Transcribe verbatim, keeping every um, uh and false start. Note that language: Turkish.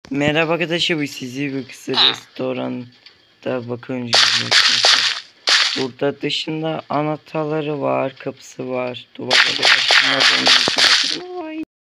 Merhaba arkadaşlar, bu sizi bir kısa restoranda bakın. Burada dışında anahtarları var, kapısı var, duvarları var.